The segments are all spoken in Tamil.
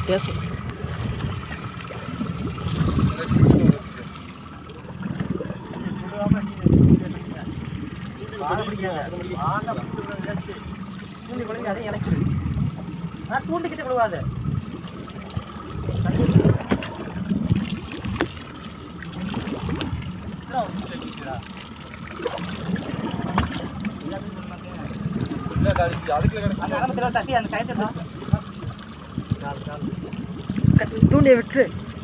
பேசும். தூண்டிக்கிட்டு விடுவாது. தூண்டியை விட்டு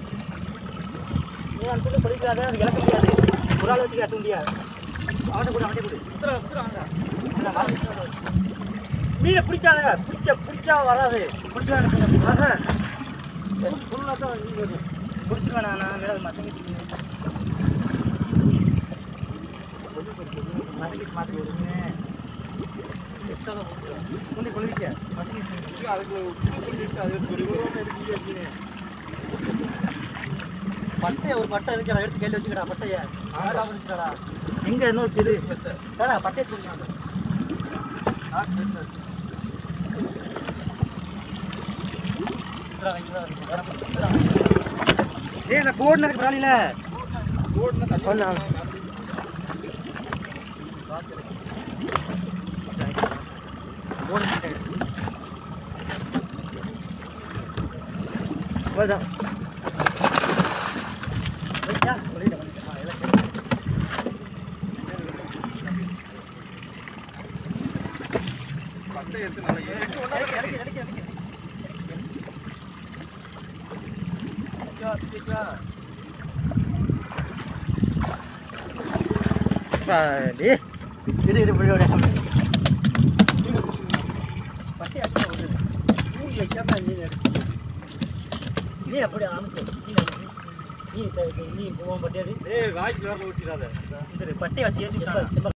படிக்காத அது இழக்க முடியாது. ஒரு ஆள் வச்சுக்க தூண்டியா அவனை கூட மீனை பிடிச்சானுங்க. பிடிச்சா வராது. பிடிச்சாங்க பிடிச்சுவேன் நான் மேலே மசங்கிட்டு மாற்றி விடுங்க. துண்டி கொள்ளிக்க அதுக்கு பட்டையை ஒரு பட்டை இருக்கா எடுத்து கேள்வி வச்சுக்கடா. பட்டையை வச்சுக்கடா. எங்கே இன்னொரு பெரிய பட்டை பட்டையை சொல்லுங்க. போடுன பிராணியில நீ அப்படி அனுப்பு. நீ போக பட்டியாது. வாய்க்கு வேற ஊட்டிடாத. பட்டையை வச்சு